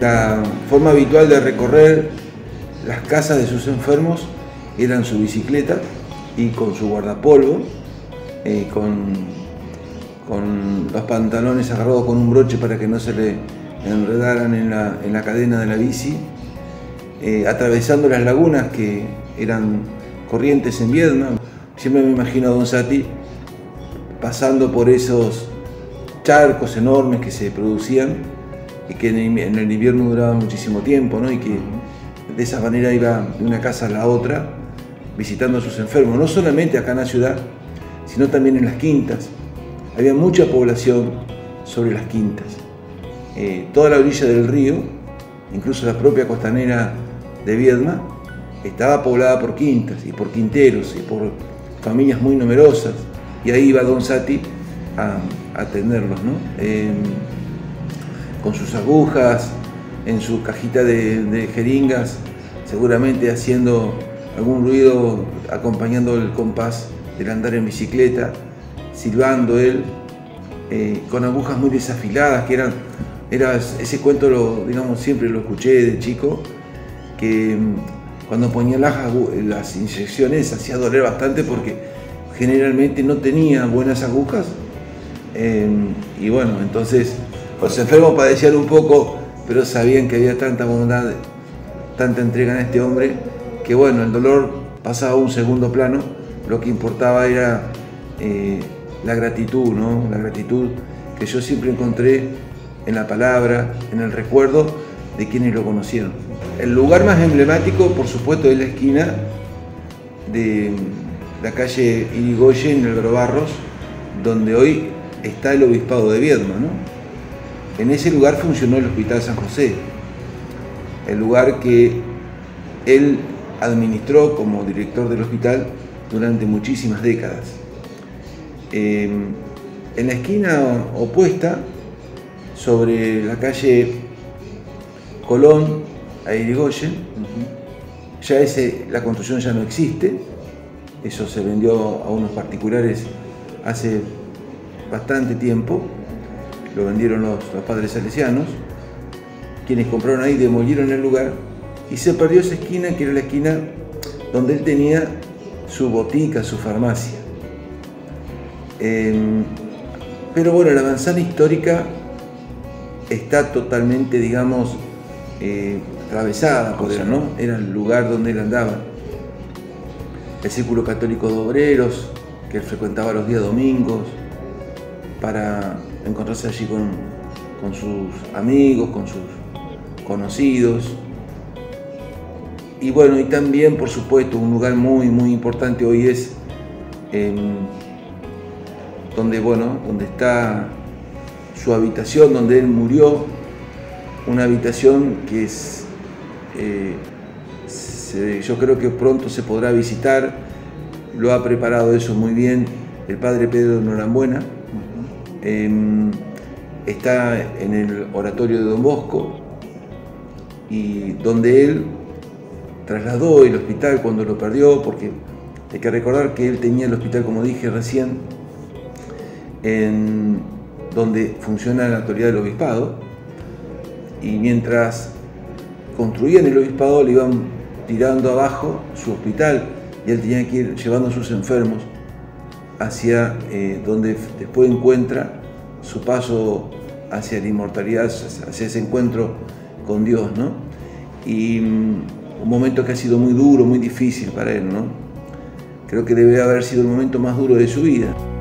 La forma habitual de recorrer las casas de sus enfermos era en su bicicleta y con su guardapolvo, con los pantalones agarrados con un broche para que no se le enredaran en la cadena de la bici, atravesando las lagunas que eran corrientes en Viedma. Siempre me imagino a Don Sati pasando por esos charcos enormes que se producían y que en el invierno duraban muchísimo tiempo, ¿no? Y que de esa manera iba de una casa a la otra visitando a sus enfermos, no solamente acá en la ciudad, sino también en las quintas. Había mucha población sobre las quintas. Toda la orilla del río, incluso la propia costanera de Viedma, estaba poblada por quintas y por quinteros y por familias muy numerosas. Y ahí iba Don Sati a atenderlos, ¿no? Con sus agujas, en su cajita de jeringas, seguramente haciendo algún ruido, acompañando el compás del andar en bicicleta, silbando él, con agujas muy desafiladas, que era ese cuento, digamos, siempre lo escuché de chico, que cuando ponía las inyecciones hacía doler bastante porque generalmente no tenía buenas agujas, y bueno, entonces los enfermos padecían un poco, pero sabían que había tanta bondad, tanta entrega en este hombre, que bueno, el dolor pasaba a un segundo plano. Lo que importaba era la gratitud, ¿no? La gratitud que yo siempre encontré en la palabra, en el recuerdo de quienes lo conocieron. El lugar más emblemático, por supuesto, es la esquina de la calle Irigoyen, en el Grobarros, donde hoy está el Obispado de Viedma, ¿no? En ese lugar funcionó el Hospital San José, el lugar que él administró como director del hospital durante muchísimas décadas. En la esquina opuesta, sobre la calle Colón a Irigoyen, ya la construcción ya no existe, eso se vendió a unos particulares hace bastante tiempo, lo vendieron los padres salesianos, quienes compraron ahí, demolieron el lugar y se perdió esa esquina, que era la esquina donde él tenía su botica, su farmacia. Pero bueno, la manzana histórica está totalmente, digamos, atravesada por él, ¿no? Era el lugar donde él andaba. El Círculo Católico de Obreros, que él frecuentaba los días domingos para encontrarse allí con sus amigos, con sus conocidos. Y bueno, y también, por supuesto, un lugar muy, muy importante hoy es donde está su habitación, donde él murió, una habitación que es, yo creo que pronto se podrá visitar, lo ha preparado eso muy bien el padre Pedro Norambuena. Está en el oratorio de Don Bosco, y donde él trasladó el hospital cuando lo perdió, porque hay que recordar que él tenía el hospital, como dije recién, donde funciona la autoridad del obispado, y mientras construían el obispado le iban tirando abajo su hospital y él tenía que ir llevando a sus enfermos hacia donde después encuentra su paso hacia la inmortalidad, hacia ese encuentro con Dios, ¿no? Y un momento que ha sido muy duro, muy difícil para él, ¿no? Creo que debe haber sido el momento más duro de su vida.